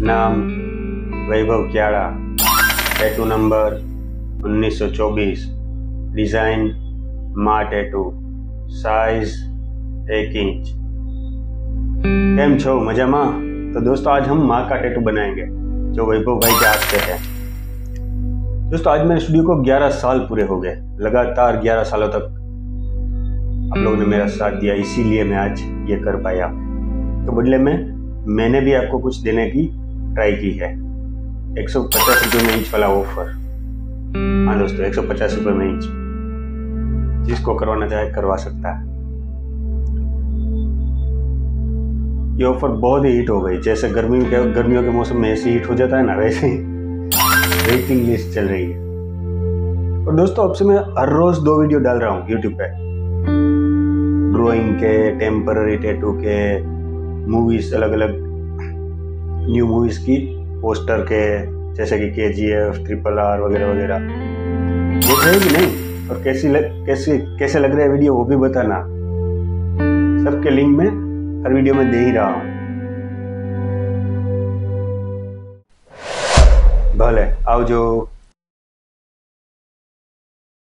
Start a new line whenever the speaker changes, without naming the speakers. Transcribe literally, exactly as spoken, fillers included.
नाम वैभव क्याड़ा, tattoo number उन्नीस सौ चौबीस, डिज़ाइन माँ टैटू, साइज एक इंच। केम छो मजामा? तो दोस्तों आज हम माँ का टैटू बनाएंगे जो वैभव भाई के हाथ से है। दोस्तों आज मेरे स्टूडियो को ग्यारह साल पूरे हो गए। लगातार ग्यारह सालों तक आप लोगों ने मेरा साथ दिया, इसीलिए मैं आज ये कर पाया। तो बदले में मैंने भी आपको कुछ देने की ट्राई की है। एक सौ पचास रुपये में इंच वाला ऑफर। हाँ दोस्तों, एक सौ पचास रुपये में इंच, जिसको करवाना चाहे करवा सकता है। ये ऑफर बहुत ही हिट हो गई। जैसे गर्मी के गर्मियों के मौसम में ऐसे हिट हो जाता है ना, वैसे ही वेटिंग लिस्ट चल रही है। और दोस्तों अब से मैं हर रोज दो वीडियो डाल रहा हूँ यूट्यूब पे, ड्राइंग के, टेम्पररी टैटू के, मूवीज, अलग अलग न्यू मूवीज की पोस्टर के, जैसे कि के जी एफ, ट्रिपल आर वगैरह वगैरह। देख रहे कि नहीं? और कैसी लग, कैसे कैसे लग रहा है वीडियो वो भी बताना। सबके लिंक मैं हर वीडियो में दे ही रहा हूँ। भले आओ जो